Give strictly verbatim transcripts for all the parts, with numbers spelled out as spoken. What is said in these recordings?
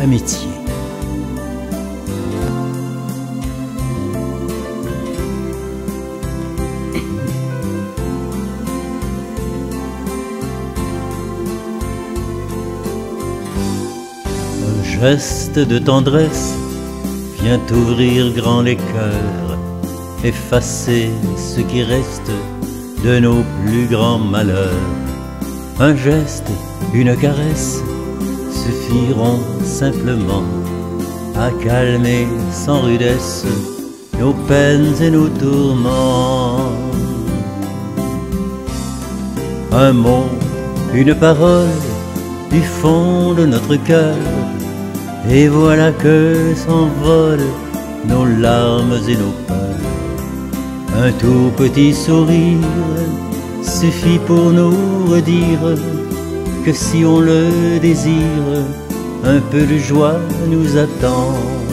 amitié. Un geste de tendresse vient ouvrir grand les cœurs, effacer ce qui reste de nos plus grands malheurs. Un geste, une caresse suffiront simplement à calmer sans rudesse nos peines et nos tourments. Un mot, une parole du fond de notre cœur, et voilà que s'envolent nos larmes et nos peurs. Un tout petit sourire suffit pour nous redire que si on le désire, un peu de joie nous attend.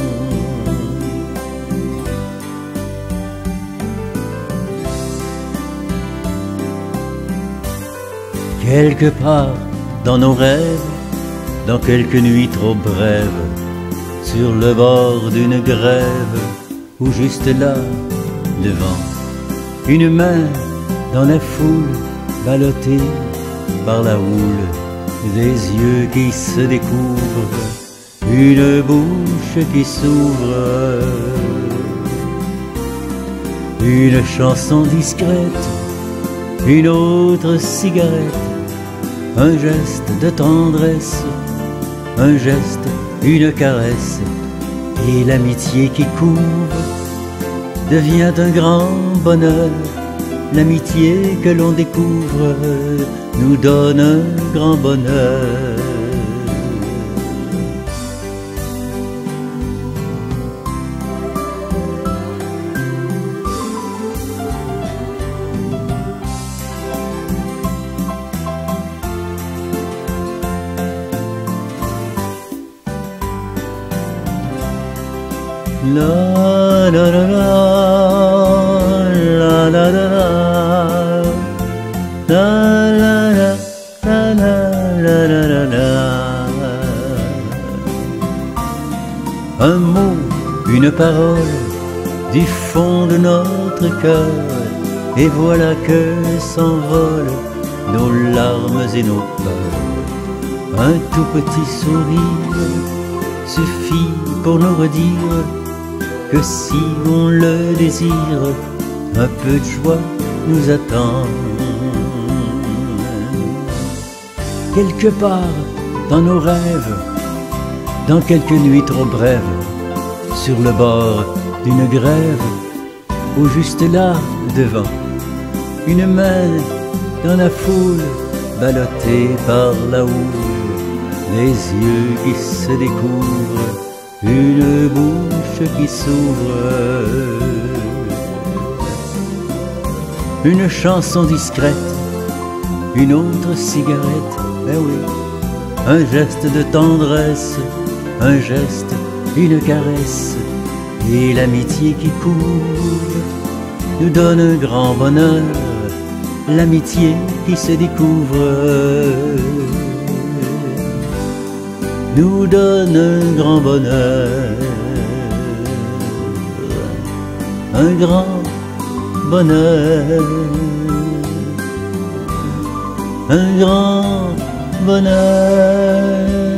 Quelque part dans nos rêves, dans quelques nuits trop brèves, sur le bord d'une grève, ou juste là, devant, une main dans la foule, ballottée par la houle, des yeux qui se découvrent, une bouche qui s'ouvre, une chanson discrète, une autre cigarette, un geste de tendresse, un geste, une caresse, et l'amitié qui couvre devient un grand bonheur. L'amitié que l'on découvre nous donne un grand bonheur. La la la la la la la la la la la la. Un mot, une parole du fond de notre cœur, et voilà que s'envolent nos larmes et nos peurs. Un tout petit sourire suffit pour nous redire que si on le désire, un peu de joie nous attend. Quelque part dans nos rêves, dans quelques nuits trop brèves, sur le bord d'une grève, ou juste là devant, une main dans la foule, ballottée par la houle, les yeux qui se découvrent, une bouche qui s'ouvre, une chanson discrète, une autre cigarette, eh oui, un geste de tendresse, un geste, une caresse, et l'amitié qui court nous donne un grand bonheur, l'amitié qui se découvre nous donne un grand bonheur, un grand bonheur, un grand bonheur.